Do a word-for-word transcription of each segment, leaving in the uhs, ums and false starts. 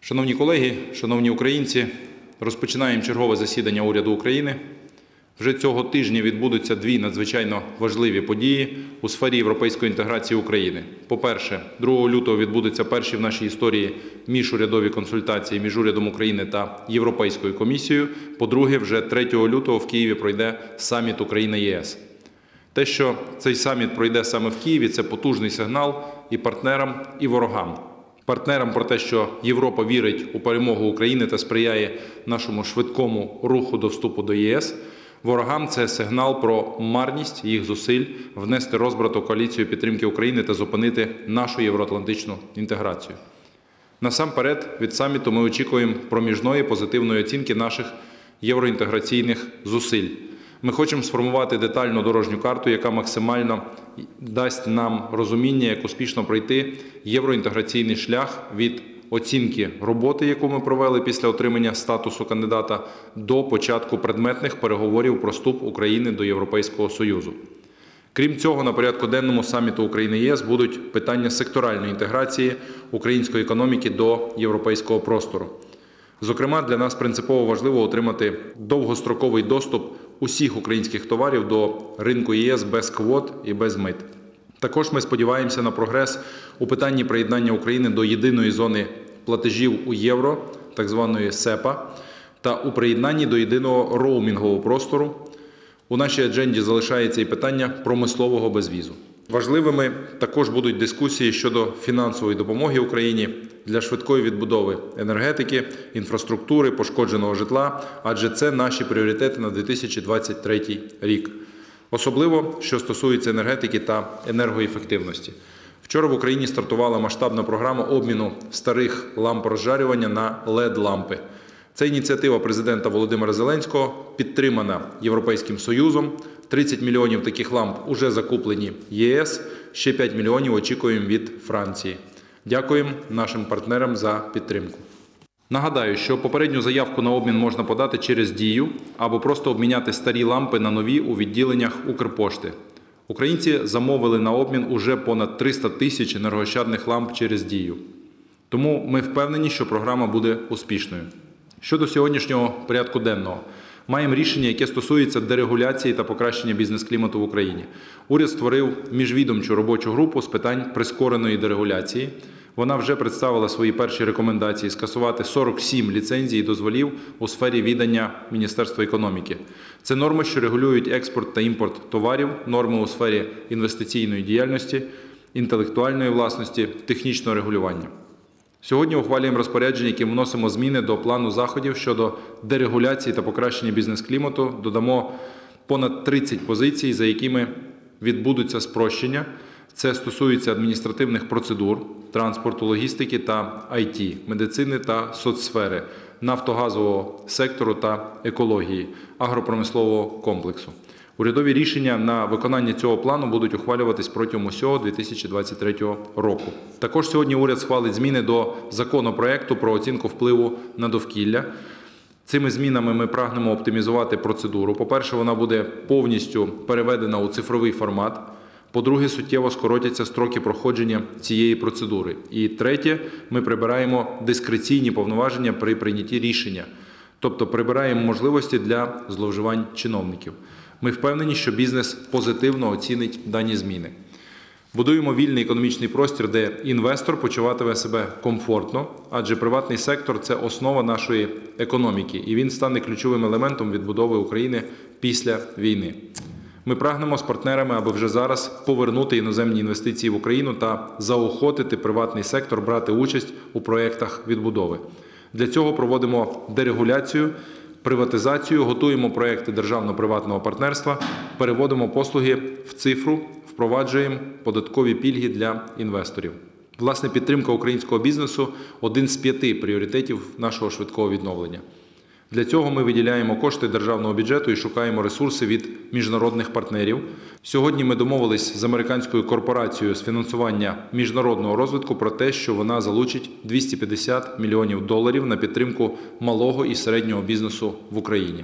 Шановні колеги, шановні українці, розпочинаємо чергове засідання уряду України. Вже цього тижня відбудуться дві надзвичайно важливі події у сфері європейської інтеграції України. По-перше, другого лютого відбудуться перші в нашій історії міжурядові консультації між урядом України та Європейською комісією. По-друге, вже третього лютого в Києві пройде саміт Україна-ЄС. Те, що цей саміт пройде саме в Києві, це потужний сигнал і партнерам, і ворогам. Партнерам про те, що Європа вірить у перемогу України та сприяє нашому швидкому руху до вступу до ЄС. Ворогам – це сигнал про марність їх зусиль внести розбрат у коаліцію підтримки України та зупинити нашу євроатлантичну інтеграцію. Насамперед, від саміту ми очікуємо проміжної позитивної оцінки наших євроінтеграційних зусиль. Ми хочемо сформувати детальну дорожню карту, яка максимально дасть нам розуміння, як успішно пройти євроінтеграційний шлях від оцінки роботи, яку ми провели після отримання статусу кандидата, до початку предметних переговорів про вступ України до Європейського Союзу. Крім цього, на порядку денному саміту України-ЄС будуть питання секторальної інтеграції української економіки до європейського простору. Зокрема, для нас принципово важливо отримати довгостроковий доступ усіх українських товарів до ринку ЄС без квот і без мит. Також ми сподіваємося на прогрес у питанні приєднання України до єдиної зони платежів у євро, так званої СЕПА, та у приєднанні до єдиного роумінгового простору. У нашій адженді залишається і питання промислового безвізу. Важливими також будуть дискусії щодо фінансової допомоги Україні для швидкої відбудови енергетики, інфраструктури, пошкодженого житла, адже це наші пріоритети на дві тисячі двадцять третій рік. Особливо, що стосується енергетики та енергоефективності. Вчора в Україні стартувала масштабна програма обміну старих ламп розжарювання на лед-лампи. Це ініціатива президента Володимира Зеленського, підтримана Європейським Союзом. тридцять мільйонів таких ламп уже закуплені ЄС, ще п'ять мільйонів очікуємо від Франції. Дякуємо нашим партнерам за підтримку. Нагадаю, що попередню заявку на обмін можна подати через Дію або просто обміняти старі лампи на нові у відділеннях Укрпошти. Українці замовили на обмін уже понад триста тисяч енергоощадних ламп через Дію. Тому ми впевнені, що програма буде успішною. Щодо сьогоднішнього порядку денного. Маємо рішення, яке стосується дерегуляції та покращення бізнес-клімату в Україні. Уряд створив міжвідомчу робочу групу з питань прискореної дерегуляції. Вона вже представила свої перші рекомендації скасувати сорок сім ліцензій і дозволів у сфері відання Міністерства економіки. Це норми, що регулюють експорт та імпорт товарів, норми у сфері інвестиційної діяльності, інтелектуальної власності, технічного регулювання. Сьогодні ухвалюємо розпорядження, яким вносимо зміни до плану заходів щодо дерегуляції та покращення бізнес-клімату. Додамо понад тридцять позицій, за якими відбудуться спрощення. Це стосується адміністративних процедур, транспорту, логістики та ай ті, медицини та соцсфери, нафтогазового сектору та екології, агропромислового комплексу. Урядові рішення на виконання цього плану будуть ухвалюватись протягом усього дві тисячі двадцять третього року. Також сьогодні уряд схвалить зміни до законопроекту про оцінку впливу на довкілля. Цими змінами ми прагнемо оптимізувати процедуру. По-перше, вона буде повністю переведена у цифровий формат. По-друге, суттєво скоротяться строки проходження цієї процедури. І третє, ми прибираємо дискреційні повноваження при прийнятті рішення. Тобто прибираємо можливості для зловживань чиновників. Ми впевнені, що бізнес позитивно оцінить дані зміни. Будуємо вільний економічний простір, де інвестор почуватиме себе комфортно, адже приватний сектор – це основа нашої економіки, і він стане ключовим елементом відбудови України після війни. Ми прагнемо з партнерами, аби вже зараз повернути іноземні інвестиції в Україну та заохотити приватний сектор брати участь у проєктах відбудови. Для цього проводимо дерегуляцію, приватизацію, готуємо проєкти державно-приватного партнерства, переводимо послуги в цифру, впроваджуємо податкові пільги для інвесторів. Власне, підтримка українського бізнесу – один з п'яти пріоритетів нашого швидкого відновлення. Для цього ми виділяємо кошти державного бюджету і шукаємо ресурси від міжнародних партнерів. Сьогодні ми домовились з американською корпорацією з фінансування міжнародного розвитку про те, що вона залучить двісті п'ятдесят мільйонів доларів на підтримку малого і середнього бізнесу в Україні.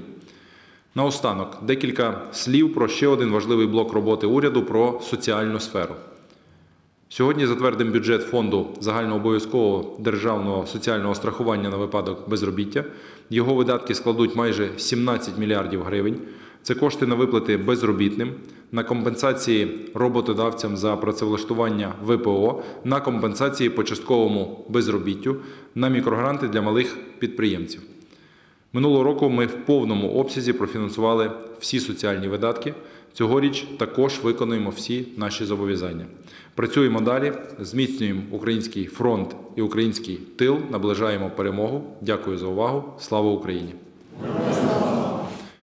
Наостанок, декілька слів про ще один важливий блок роботи уряду – про соціальну сферу. Сьогодні затвердимо бюджет Фонду загальнообов'язкового державного соціального страхування на випадок безробіття. Його видатки складуть майже сімнадцять мільярдів гривень. Це кошти на виплати безробітним, на компенсації роботодавцям за працевлаштування В П О, на компенсації по частковому безробіттю, на мікрогранти для малих підприємців. Минулого року ми в повному обсязі профінансували всі соціальні видатки. Цьогоріч також виконуємо всі наші зобов'язання. Працюємо далі, зміцнюємо український фронт і український тил, наближаємо перемогу. Дякую за увагу. Слава Україні!